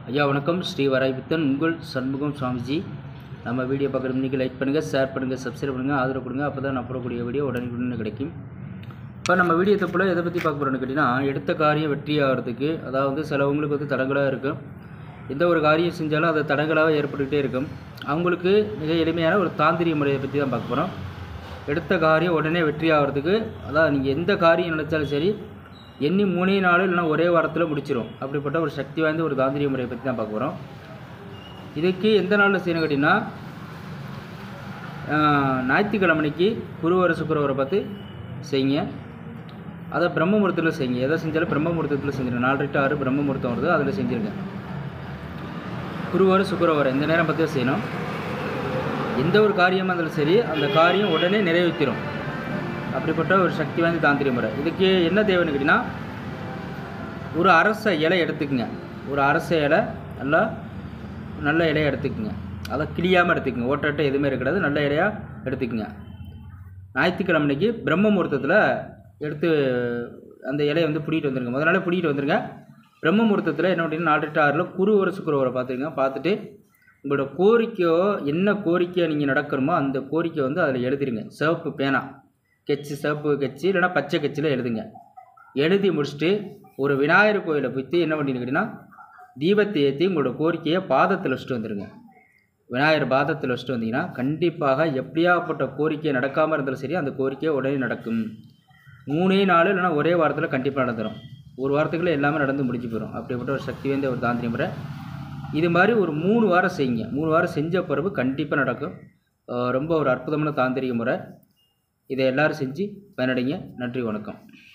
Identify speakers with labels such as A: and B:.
A: ஐயா வணக்கம். ஸ்ரீ.varagi உங்கள் சண்முகம் சுவாமிஜி. நம்ம வீடியோ பார்க்குற இன்றைக்கி லைக் பண்ணுங்கள், ஷேர் பண்ணுங்கள், சப்ஸ்கிரைப் பண்ணுங்கள், ஆதரவு கொடுங்க. அப்போ தான் நான் போடக்கூடிய வீடியோ உடனே கிடைக்கும். இப்போ நம்ம வீடியோ தப்பில் எதை பற்றி பார்க்க போகிறோன்னு கேட்டிங்கன்னா, எடுத்த காரியம் வெற்றி ஆகிறதுக்கு, அதாவது சிலவங்களுக்கு வந்து தடங்களாக இருக்கும். எந்த ஒரு காரியம் செஞ்சாலும் அது தடங்களாக ஏற்பட்டுக்கிட்டே இருக்கும். அவங்களுக்கு மிக எளிமையான ஒரு தாந்திரிய முறையை பற்றி தான் பார்க்க போகிறோம். எடுத்த காரியம் உடனே வெற்றி ஆகிறதுக்கு, அதாவது நீங்கள் எந்த காரியம் நினச்சாலும் சரி, எண்ணி 3 நாள் இல்லைனா ஒரே வாரத்தில் முடிச்சிடும். அப்படிப்பட்ட ஒரு சக்தி வாய்ந்த ஒரு தாந்திரிய முறையை பற்றி தான் பார்க்க போகிறோம். இதுக்கு எந்த நாளில் செய்யணும் கேட்டிங்கன்னா, ஞாயிற்றுக்கிழமைக்கு குருவார சுக்கிரவாரை பார்த்து செய்யுங்க. அதை பிரம்ம முகூர்த்தத்தில் செய்யுங்க. எதை செஞ்சாலும் பிரம்ம முகூர்த்தத்தில் செஞ்சிருங்க. 4 to 6 பிரம்ம முகூர்த்தம் வருது, அதில் செஞ்சுருங்க. குருவார சுக்கிரவாரம் இந்த நேரம் பார்த்து செய்யணும். எந்த ஒரு காரியமாக இருந்தாலும் சரி, அந்த காரியம் உடனே நிறைவேற்றிடும். அப்படிப்பட்ட ஒரு சக்தி வாய்ந்த தாந்திரிய முறை. இதுக்கு என்ன தேவைன்னு கேட்டிங்கன்னா, ஒரு அரச இலை எடுத்துக்குங்க. ஒரு அரச இலை நல்ல இலையை எடுத்துக்குங்க. அதை கிளியாமல் எடுத்துக்குங்க. ஓட்டை எதுவுமே இருக்கக்கூடாது. நல்ல இலையாக எடுத்துக்குங்க. ஞாயிற்றுக்கிழமைக்கு பிரம்ம முகூர்த்தத்தில் எடுத்து அந்த இலையை வந்து பிடிக்கிட்டு வந்துருங்க. முதல் நாளே பிடிக்கிட்டு வந்துருங்க. பிரம்ம முகூர்த்தத்தில் என்ன பண்ணிங்கன்னா, 4 to 6 குருவார சுக்கிரவாரை பார்த்துருங்க. பார்த்துட்டு உங்களோட கோரிக்கையோ என்ன கோரிக்கையை நீங்கள் நடக்கணுமோ அந்த கோரிக்கை வந்து அதில் எழுதிருங்க. சிவப்பு பேனா சிவப்பு கட்சி இல்லைனா பச்சை கட்சியில் எழுதுங்க. எழுதி முடிச்சுட்டு ஒரு விநாயகர் கோயிலை போய்த்து என்ன பண்ணின்னு கேட்டிங்கன்னா, தீபத்தை ஏற்றி உங்களோட கோரிக்கையை பாதத்தில் வச்சுட்டு வந்துடுங்க. விநாயகர் பாதத்தில் வச்சுட்டு வந்தீங்கன்னா கண்டிப்பாக எப்படியாப்பட்ட கோரிக்கை நடக்காமல் இருந்தாலும் சரி, அந்த கோரிக்கையை உடனே நடக்கும். 3 நாள் இல்லைனா ஒரே வாரத்தில் கண்டிப்பாக நடந்துடும். ஒரு வாரத்துக்குள்ளே எல்லாமே நடந்து முடிஞ்சு போயிடும். அப்படிப்பட்ட ஒரு சக்தி வாய்ந்த ஒரு தாந்திரிய முறை. இது மாதிரி ஒரு 3 வாரம் செய்யுங்க. 3 வாரம் செஞ்ச பிறகு கண்டிப்பாக நடக்கும். ரொம்ப ஒரு அற்புதமான தாந்திரிக முறை. இதை எல்லோரும் செஞ்சு பயனடைங்க. நன்றி, வணக்கம்.